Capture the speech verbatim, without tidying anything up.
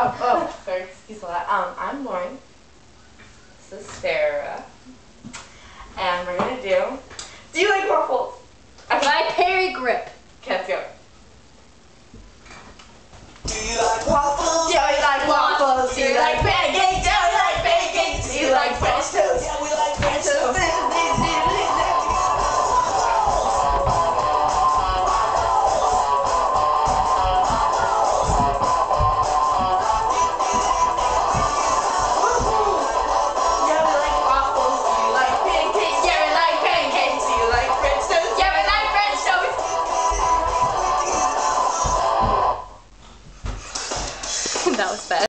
Oh, oh, sorry, excuse me. Um, I'm Lauren. This is Sarah. And we're gonna do. Do you like waffles? Okay. By Perry Grip. Okay, let's go. Do you like waffles? Do you like waffles? Do you like pancakes? Do you like pancakes? Do you like French toast? Yeah, we like French toast. That was bad.